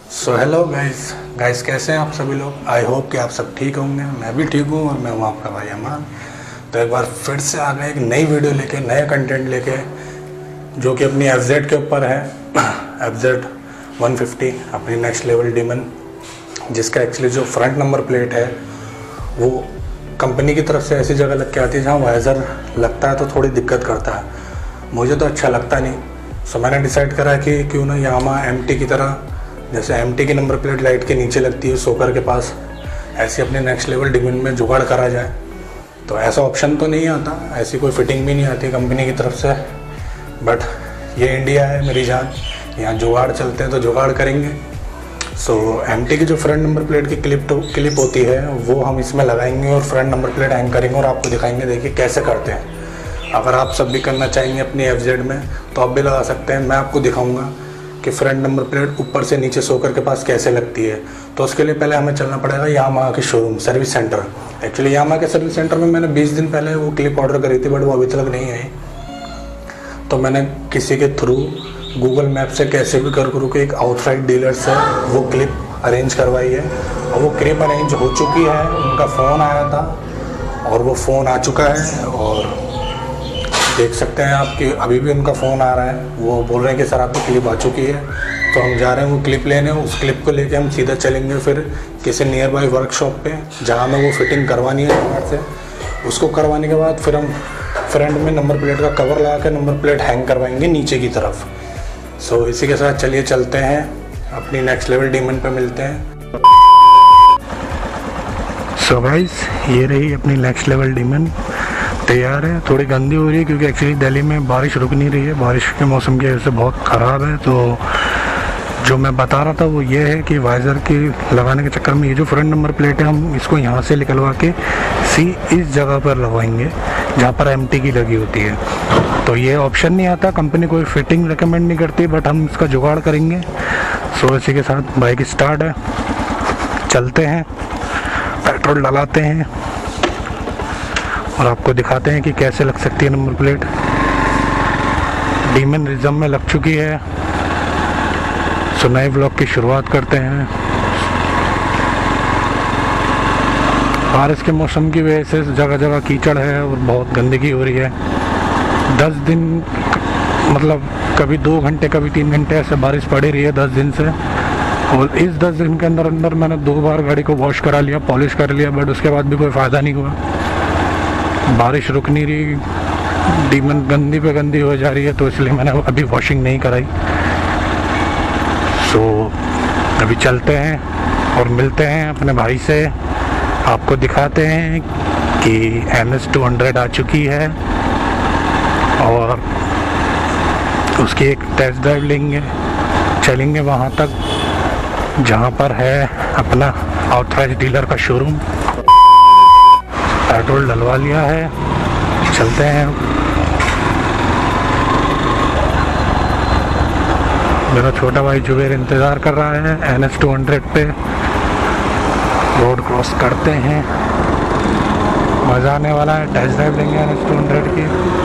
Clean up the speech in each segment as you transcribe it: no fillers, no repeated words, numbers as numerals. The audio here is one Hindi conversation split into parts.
सो हेलो गाइस कैसे हैं आप सभी लोग। आई होप कि आप सब ठीक होंगे। मैं भी ठीक हूँ और मैं हूँ आपका भाई अमान। तो एक बार फिर से आ गए एक नई वीडियो लेके, नया कंटेंट लेके, जो कि अपनी FZ के ऊपर है। FZ 150 अपनी नेक्स्ट लेवल डीमन, जिसका एक्चुअली जो फ्रंट नंबर प्लेट है वो कंपनी की तरफ से ऐसी जगह लग के आती है जहाँ वाइज़र लगता है तो थोड़ी दिक्कत करता है। मुझे तो अच्छा लगता नहीं। सो मैंने डिसाइड करा कि क्यों ना यामा MT की तरह, जैसे MT की नंबर प्लेट लाइट के नीचे लगती है सोकर के पास, ऐसी अपने नेक्स्ट लेवल डीमन में जुगाड़ करा जाए। तो ऐसा ऑप्शन तो नहीं आता, ऐसी कोई फिटिंग भी नहीं आती कंपनी की तरफ से, बट ये इंडिया है मेरी जान, यहाँ जुगाड़ चलते हैं तो जुगाड़ करेंगे। सो MT की जो फ्रंट नंबर प्लेट की क्लिप होती है वो हम इसमें लगाएंगे और फ्रंट नंबर प्लेट हैंग करेंगे और आपको दिखाएंगे, देखिए कैसे करते हैं। अगर आप सब भी करना चाहेंगे अपनी FZ में तो आप भी लगा सकते हैं। मैं आपको दिखाऊंगा कि फ्रंट नंबर प्लेट ऊपर से नीचे सोकर के पास कैसे लगती है। तो उसके लिए पहले हमें चलना पड़ेगा यामाहा के showroom, service centre. Actually Yamaha के सर्विस सेंटर में मैंने 20 दिन पहले वो क्लिप ऑर्डर करी थी, बट वो अभी तक नहीं आई। तो मैंने किसी के थ्रू गूगल मैप से कैसे भी कर के एक आउटसाइड डीलर से वो क्लिप अरेंज करवाई है और वो क्लिप अरेंज हो चुकी है। उनका फ़ोन आया था और वो फ़ोन आ चुका है और देख सकते हैं आप कि अभी भी उनका फ़ोन आ रहा है। वो बोल रहे हैं कि सर आपकी क्लिप आ चुकी है। तो हम जा रहे हैं वो क्लिप लेने। उस क्लिप को लेके हम सीधा चलेंगे फिर किसी नियर बाई वर्कशॉप पे जहाँ हमें वो फिटिंग करवानी है बाहर से। उसको करवाने के बाद फिर हम फ्रंट में नंबर प्लेट का कवर लगा कर नंबर प्लेट हैंग करवाएंगे नीचे की तरफ। सो इसी के साथ चलिए चलते हैं अपनी नेक्स्ट लेवल डीमन पे मिलते हैं। सो गाइस, ये रही अपनी नेक्स्ट लेवल डीमन, तैयार है। थोड़ी गंदी हो रही है क्योंकि एक्चुअली दिल्ली में बारिश रुक नहीं रही है, बारिश के मौसम की वजह से बहुत ख़राब है। तो जो मैं बता रहा था वो ये है कि वाइज़र की लगाने के चक्कर में ये जो फ्रंट नंबर प्लेट है हम इसको यहाँ से निकलवा के इस जगह पर लगवाएंगे जहाँ पर MT की लगी होती है। तो ये ऑप्शन नहीं आता, कंपनी कोई फिटिंग रिकमेंड नहीं करती, बट हम इसका जुगाड़ करेंगे। सो इसी के साथ बाइक स्टार्ट है, चलते हैं, पेट्रोल डलाते हैं और आपको दिखाते हैं कि कैसे लग सकती है नंबर प्लेट। डीमन रिजम में लग चुकी है। सो नए व्लॉग की शुरुआत करते हैं। बारिश के मौसम की वजह से जगह जगह कीचड़ है और बहुत गंदगी हो रही है। 10 दिन मतलब कभी 2 घंटे कभी 3 घंटे ऐसे बारिश पड़ी रही है 10 दिन से। और इस 10 दिन के अंदर मैंने 2 बार गाड़ी को वॉश करा लिया, पॉलिश कर लिया, बट उसके बाद भी कोई फ़ायदा नहीं हुआ। बारिश रुक नहीं रही, डीमन गंदी पे गंदी हो जा रही है, तो इसलिए मैंने अभी वॉशिंग नहीं कराई। सो अभी चलते हैं और मिलते हैं अपने भाई से, आपको दिखाते हैं कि NS 200 आ चुकी है और उसकी एक टेस्ट ड्राइव लेंगे, चलेंगे वहाँ तक जहाँ पर है अपना ऑथराइज डीलर का शोरूम। पेट्रोल डलवा लिया है, चलते हैं। मेरा छोटा भाई जुबेर इंतज़ार कर रहा है NS 200 पे। रोड क्रॉस करते हैं, मज़ा आने वाला है, टेस्ट ड्राइव लेंगे NS 200 की।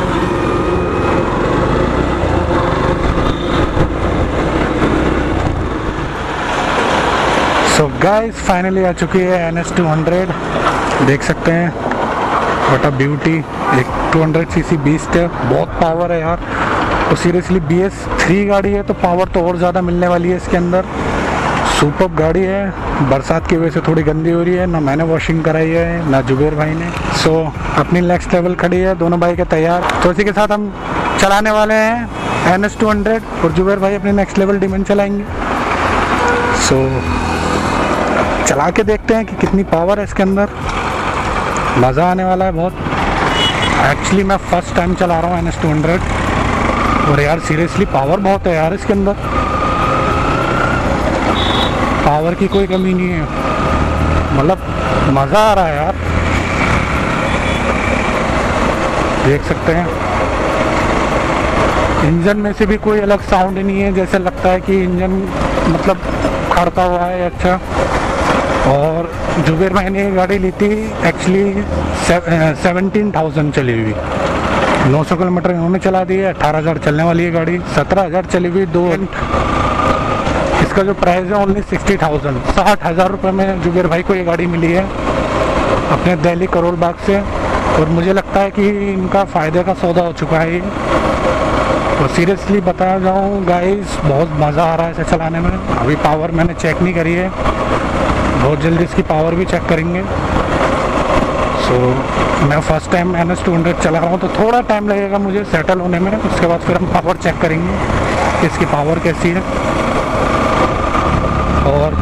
सो गाइस, फाइनली आ चुकी है NS 200। देख सकते हैं, व्हाट अ ब्यूटी। एक 200cc बीस्ट है, बहुत पावर है यार। तो सीरियसली BS3 गाड़ी है तो पावर तो और ज़्यादा मिलने वाली है इसके अंदर। सुपर गाड़ी है। बरसात की वजह से थोड़ी गंदी हो रही है, ना मैंने वॉशिंग कराई है ना जुबेर भाई ने। सो अपनी नेक्स्ट लेवल खड़ी है, दोनों भाई के तैयार। तो इसी के साथ हम चलाने वाले हैं NS 200 और जुबेर भाई अपनी नेक्स्ट लेवल डीमन चलाएंगे। सो चला के देखते हैं कि कितनी पावर है इसके अंदर। मज़ा आने वाला है बहुत। एक्चुअली मैं फर्स्ट टाइम चला रहा हूँ NS 200 और यार सीरियसली पावर बहुत है यार इसके अंदर। पावर की कोई कमी नहीं है, मतलब मज़ा आ रहा है यार। देख सकते हैं इंजन में से भी कोई अलग साउंड नहीं है, जैसे लगता है कि इंजन मतलब खड़का हुआ है। अच्छा, और जुबेर भाई ने गाड़ी ली थी एक्चुअली 17,000 चली हुई, 900 किलोमीटर इन्होंने चला दी है। 18,000 चलने वाली है गाड़ी, 17,000 चली हुई। इसका जो प्राइस है ओनली 60,000, 60,000 रुपये में जुबेर भाई को ये गाड़ी मिली है अपने दिल्ली करोल बाग से। और मुझे लगता है कि इनका फ़ायदे का सौदा हो चुका है ये। तो सीरियसली बता जाऊँ गाइस, बहुत मज़ा आ रहा है इसे चलाने में। अभी पावर मैंने चेक नहीं करी है, बहुत जल्दी इसकी पावर भी चेक करेंगे। सो मैं फ़र्स्ट टाइम NS200 चला रहा हूँ, तो थोड़ा टाइम लगेगा मुझे सेटल होने में। उसके बाद फिर हम पावर चेक करेंगे कि इसकी पावर कैसी है। और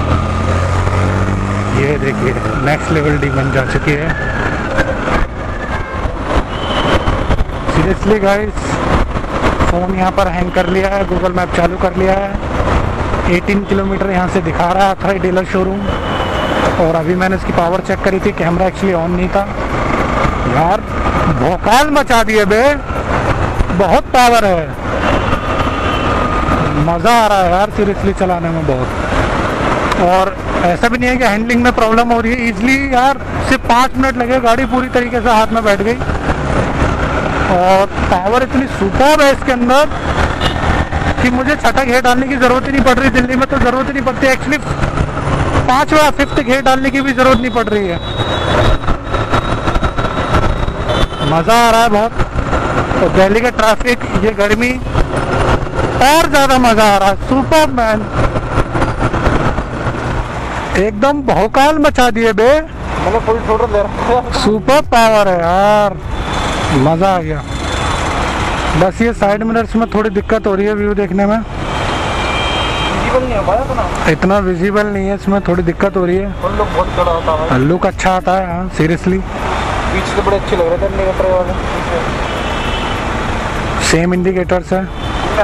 ये देखिए नेक्स्ट लेवल डीमन जा चुकी है। सीरियसली गाइस, फ़ोन यहाँ पर हैंग कर लिया है, गूगल मैप चालू कर लिया है। 18 किलोमीटर यहाँ से दिखा रहा था डीलर शोरूम। और अभी मैंने इसकी पावर चेक करी थी, कैमरा एक्चुअली ऑन नहीं था। यार भौकाल मचा दिए बे, बहुत पावर है, मज़ा आ रहा है यार सीरियसली चलाने में बहुत। और ऐसा भी नहीं है कि हैंडलिंग में प्रॉब्लम हो रही है, ईजिली यार सिर्फ 5 मिनट लगे, गाड़ी पूरी तरीके से हाथ में बैठ गई। और पावर इतनी सुपर है इसके अंदर कि मुझे छठा घेर डालने की ज़रूरत ही नहीं पड़ रही। दिल्ली में तो ज़रूरत ही नहीं पड़ती, एक्चुअली 5वां 5th घेर डालने की भी ज़रूरत नहीं पड़ रही है। मज़ा आ रहा है बहुत। तो दिल्ली का ट्रैफिक, ये गर्मी, और ज़्यादा मज़ा आ रहा है। सुपर मैन, एकदम भौकाल मचा दिए बे, मतलब फुल टोटल ले रहा है। सुपर पावर है यार, मज़ा आ गया। बस ये साइड मिरर्स में थोड़ी दिक्कत हो रही है व्यू देखने में, विजिबल नहीं हो पाया तो ना, इतना विजिबल नहीं है, इसमें थोड़ी दिक्कत हो रही है। और लुक बहुत बड़ा आता है, लुक अच्छा आता है। हाँ सीरियसली पीछे तो बड़े अच्छे लग रहे थे इंडिकेटर वाले, सेम इंडिकेटर्स है।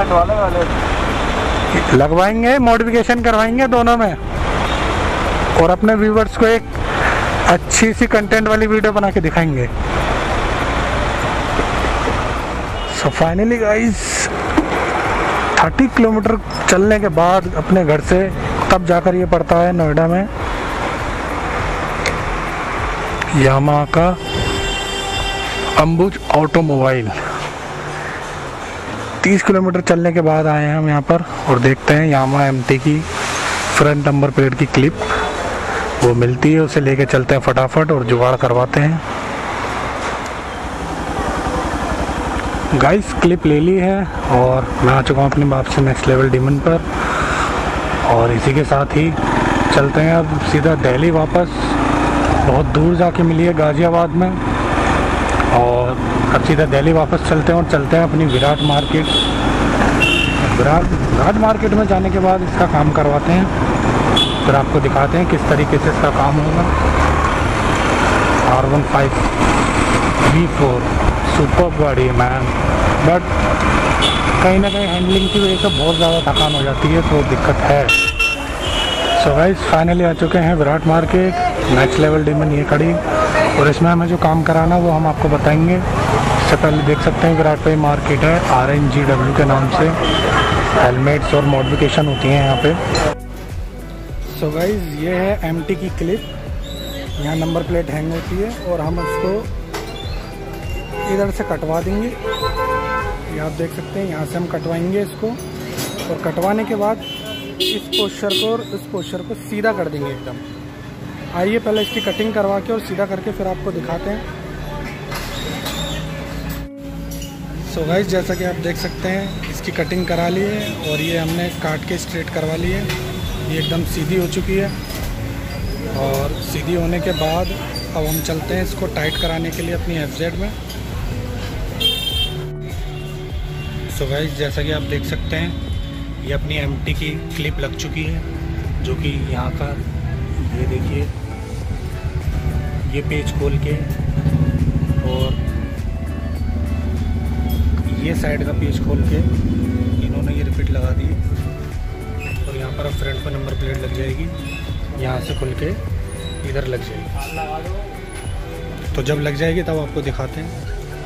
वाले लगवाएंगे, मॉडिफिकेशन करवाएंगे दोनों में, और अपने व्यूवर्स को एक अच्छी सी कंटेंट वाली वीडियो बना के दिखाएंगे। सो फाइनली गाइस, 30 किलोमीटर चलने के बाद अपने घर से, तब जाकर ये पड़ता है नोएडा में, यामाहा का अंबुज ऑटोमोबाइल। 30 किलोमीटर चलने के बाद आए हैं हम यहाँ पर, और देखते हैं यामाहा MT की फ्रंट नंबर प्लेट की क्लिप वो मिलती है, उसे लेके चलते हैं फटाफट और जुगाड़ करवाते हैं। गाइस क्लिप ले ली है और मैं आ चुका हूँ अपनी बाप से नेक्स्ट लेवल डीमन पर, और इसी के साथ ही चलते हैं अब सीधा दिल्ली वापस। बहुत दूर जाके मिली है गाज़ियाबाद में, और अब सीधा दिल्ली वापस चलते हैं और चलते हैं अपनी विराट मार्केट। विराट मार्केट में जाने के बाद इसका काम करवाते हैं, फिर आपको दिखाते हैं किस तरीके से इसका काम होगा। R15 V4 सुपर गाड़ी है मैन, बट कहीं ना कहीं हैंडलिंग की वजह से बहुत ज़्यादा थकान हो जाती है, तो दिक्कत है। सो गाइस फाइनली आ चुके हैं Virat market, next level demon ये खड़ी, और इसमें हमें जो काम कराना वो हम आपको बताएंगे। इससे पहले देख सकते हैं विराट भाई मार्केट है, RNGW के नाम से हेलमेट्स और मॉडिफिकेशन होती हैं यहाँ पे। सो गाइस ये है MT की क्लिप, यहाँ नंबर प्लेट हैंग होती है, और हम उसको इधर से कटवा देंगे। ये आप देख सकते हैं, यहाँ से हम कटवाएंगे इसको, और कटवाने के बाद इस पोस्चर को और इस पोस्चर को सीधा कर देंगे एकदम। आइए पहले इसकी कटिंग करवा के और सीधा करके फिर आपको दिखाते हैं। सो गाइस जैसा कि आप देख सकते हैं, इसकी कटिंग करा ली है, और ये हमने काट के स्ट्रेट करवा ली है। ये एकदम सीधी हो चुकी है, और सीधी होने के बाद अब हम चलते हैं इसको टाइट कराने के लिए अपनी FZ में। सो गाइस जैसा कि आप देख सकते हैं, ये अपनी MT की क्लिप लग चुकी है, जो कि यहाँ का, ये देखिए, ये पेज खोल के और ये साइड का पेज खोल के इन्होंने ये रिपीट लगा दी, और यहाँ पर अब फ्रंट पर नंबर प्लेट लग जाएगी, यहाँ से खुल के इधर लग जाएगी। तो जब लग जाएगी तब आपको दिखाते हैं।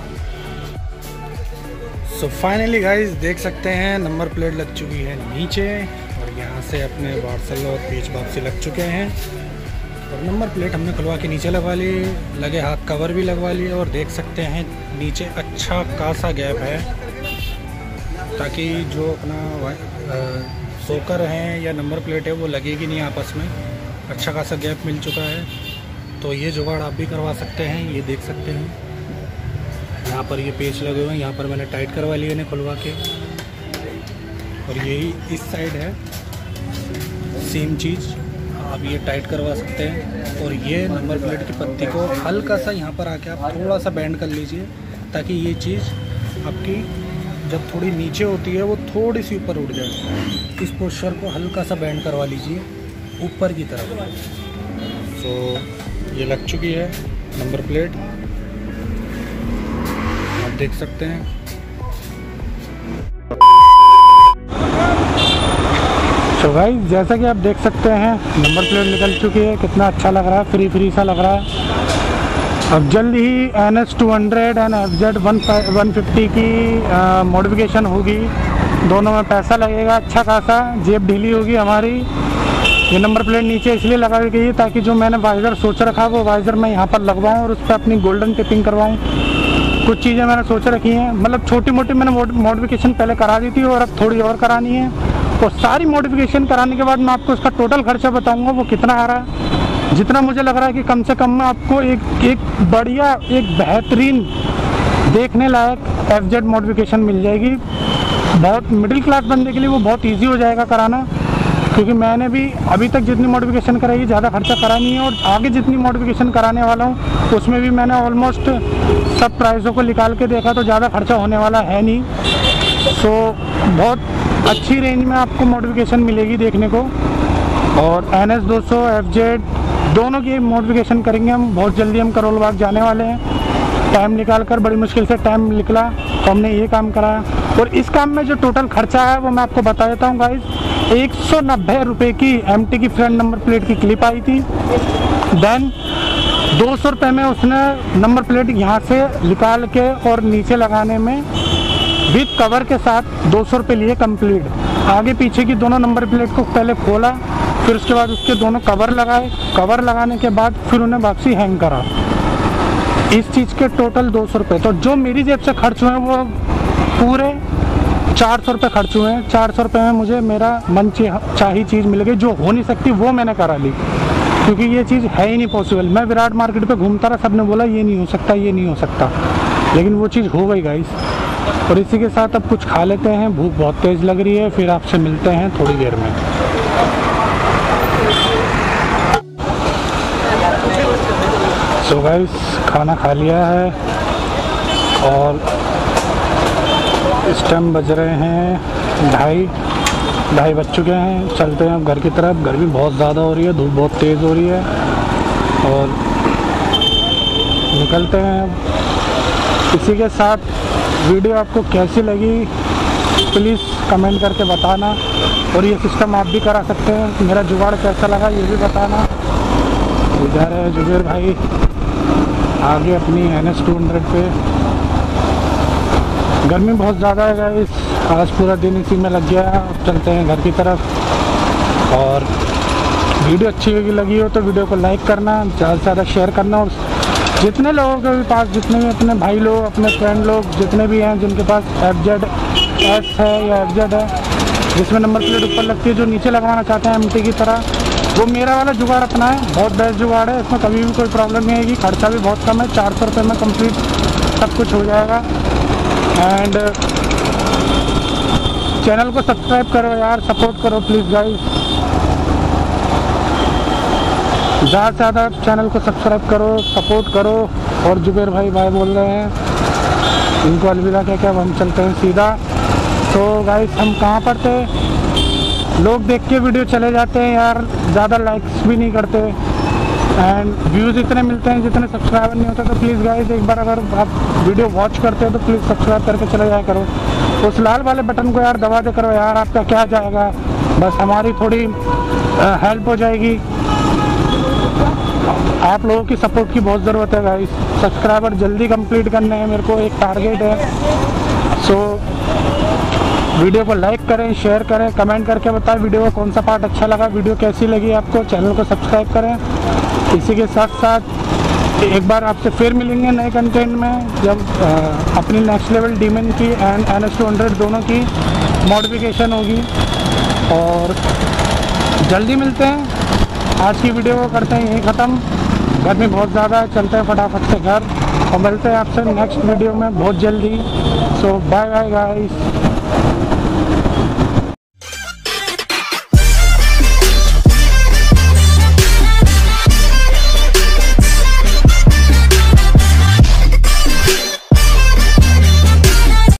सो फाइनली गाइस देख सकते हैं, नंबर प्लेट लग चुकी है नीचे, और यहाँ से अपने वार्सल और पेच वापसी लग चुके हैं, और नंबर प्लेट हमने खुलवा के नीचे लगवा ली, लगे हाथ कवर भी लगवा लिए, और देख सकते हैं नीचे अच्छा खासा गैप है, ताकि जो अपना सोकर हैं या नंबर प्लेट है वो लगेगी नहीं आपस में, अच्छा खासा गैप मिल चुका है। तो ये जुगाड़ आप भी करवा सकते हैं। ये देख सकते हैं यहाँ पर ये पेच लगे हुए हैं, यहाँ पर मैंने टाइट करवा लिए इन्हें खुलवा के। और यही इस साइड है सेम चीज़, आप ये टाइट करवा सकते हैं। और ये नंबर प्लेट की पत्ती को हल्का सा यहाँ पर आके आप थोड़ा सा बेंड कर लीजिए, ताकि ये चीज़ आपकी जब थोड़ी नीचे होती है वो थोड़ी सी ऊपर उठ जाए। इस पोस्चर को हल्का सा बेंड करवा लीजिए ऊपर की तरफ। तो ये लग चुकी है नंबर प्लेट, आप देख सकते हैं। तो भाई जैसा कि आप देख सकते हैं नंबर प्लेट निकल चुकी है, कितना अच्छा लग रहा है, फ्री फ्री सा लग रहा है। अब जल्द ही NS 200 एंड FZ 150 की मॉडिफिकेशन होगी। दोनों में पैसा लगेगा अच्छा खासा, जेब ढीली होगी हमारी। ये नंबर प्लेट नीचे इसलिए लगाई गई है ताकि जो मैंने वाइज़र सोच रखा वो वाइज़र मैं यहाँ पर लगवाऊँ और उस पर अपनी गोल्डन टिपिंग करवाऊँ। कुछ चीज़ें मैंने सोच रखी हैं, मतलब छोटी मोटी मैंने मॉडिफिकेशन पहले करा दी थी और अब थोड़ी और करानी है। और सारी मॉडिफिकेशन कराने के बाद मैं आपको उसका टोटल खर्चा बताऊँगा वो कितना आ रहा है। जितना मुझे लग रहा है कि कम से कम में आपको एक बढ़िया, एक बेहतरीन देखने लायक FZ मॉडिफिकेशन मिल जाएगी। बहुत मिडिल क्लास बंदे के लिए वो बहुत इजी हो जाएगा कराना, क्योंकि मैंने भी अभी तक जितनी मॉडिफिकेशन कराई ज़्यादा खर्चा करा नहीं है, और आगे जितनी मॉडिफिकेशन कराने वाला हूँ उसमें भी मैंने ऑलमोस्ट सब प्राइसों को निकाल के देखा तो ज़्यादा खर्चा होने वाला है नहीं। सो बहुत अच्छी रेंज में आपको मॉडिफिकेशन मिलेगी देखने को। और NS 200 FZ दोनों की मॉडिफिकेशन करेंगे हम बहुत जल्दी। हम करोल बाग जाने वाले हैं, टाइम निकाल कर, बड़ी मुश्किल से टाइम निकला तो हमने ये काम कराया। और इस काम में जो टोटल खर्चा है वो मैं आपको बता देता हूँ गाइस। 190 रुपये की MT की फ्रंट नंबर प्लेट की क्लिप आई थी। देन 200 रुपये में उसने नंबर प्लेट यहाँ से निकाल के और नीचे लगाने में विद कवर के साथ 200 रुपये लिए कंप्लीट। आगे पीछे की दोनों नंबर प्लेट को पहले खोला, फिर उसके बाद उसके दोनों कवर लगाए। कवर लगाने के बाद फिर उन्हें वापसी हैंग करा। इस चीज़ के टोटल 200 रुपये। तो जो मेरी जेब से खर्च हुए हैं वो पूरे 400 रुपये खर्च हुए हैं। 400 रुपये में मुझे मेरा मन चाही चीज़ मिल गई, जो हो नहीं सकती वो मैंने करा ली, क्योंकि ये चीज़ है ही नहीं पॉसिबल। मैं विराट मार्केट पे घूमता रहा, सबने बोला ये नहीं हो सकता, ये नहीं हो सकता, लेकिन वो चीज़ हो गई गाइस। और इसी के साथ अब कुछ खा लेते हैं, भूख बहुत तेज़ लग रही है। फिर आपसे मिलते हैं थोड़ी देर में। सो गाइस खाना खा लिया है और इस टाइम बज रहे हैं 2:30 बज चुके हैं। चलते हैं अब घर की तरफ। गर्मी बहुत ज़्यादा हो रही है, धूप बहुत तेज़ हो रही है और निकलते हैं। इसी के साथ वीडियो आपको कैसी लगी प्लीज़ कमेंट करके बताना, और ये सिस्टम आप भी करा सकते हैं। मेरा जुगाड़ कैसा लगा ये भी बताना। जा रहे हैं जुबेर भाई आगे अपनी NS 200 पे। गर्मी बहुत ज़्यादा है गाइस, आज पूरा दिन इसी में लग गया। अब चलते हैं घर की तरफ। और वीडियो अच्छी लगी हो तो वीडियो को लाइक करना, ज़्यादा से ज़्यादा शेयर करना, और जितने लोगों के पास, जितने भी अपने भाई लोग, अपने फ्रेंड लोग जितने भी हैं जिनके पास FZ S है या FZ है जिसमें नंबर प्लेट ऊपर लगती है, जो नीचे लगवाना चाहते हैं MT की तरह, वो मेरा वाला जुगाड़ अपना है। बहुत बेस्ट जुगाड़ है, इसमें कभी भी कोई प्रॉब्लम नहीं आएगी। खर्चा भी बहुत कम है, 400 रुपये में कंप्लीट सब कुछ हो जाएगा। एंड चैनल को सब्सक्राइब करो यार, सपोर्ट करो प्लीज़ गाइस। ज़्यादा से ज़्यादा चैनल को सब्सक्राइब करो, सपोर्ट करो। और जुबेर भाई बोल रहे हैं, इनको अलविदा कह के अब हम चलते हैं सीधा। तो गाइस हम कहाँ पर थे, लोग देख के वीडियो चले जाते हैं यार, ज़्यादा लाइक्स भी नहीं करते एंड व्यूज़ इतने मिलते हैं जितने सब्सक्राइबर नहीं होते। तो प्लीज़ गाइस एक बार अगर आप वीडियो वॉच करते हो तो प्लीज़ सब्सक्राइब करके चले जाया करो। उस लाल वाले बटन को यार दबा दे करो यार, आपका क्या जाएगा, बस हमारी थोड़ी हेल्प हो जाएगी। आप लोगों की सपोर्ट की बहुत ज़रूरत है गाइस। सब्सक्राइबर जल्दी कंप्लीट करने हैं, मेरे को एक टारगेट है। सो वीडियो को लाइक करें, शेयर करें, कमेंट करके बताएं वीडियो का कौन सा पार्ट अच्छा लगा, वीडियो कैसी लगी आपको। चैनल को सब्सक्राइब करें। इसी के साथ साथ एक बार आपसे फिर मिलेंगे नए कंटेंट में, जब अपनी नेक्स्ट लेवल डीमन की एंड NS 200 दोनों की मॉडिफिकेशन होगी। और जल्दी मिलते हैं। आज की वीडियो को करते हैं यहीं ख़त्म। गर्मी बहुत ज़्यादा है, चलते हैं फटाफट से घर और मिलते हैं आपसे नेक्स्ट वीडियो में बहुत जल्दी। So bye bye guys.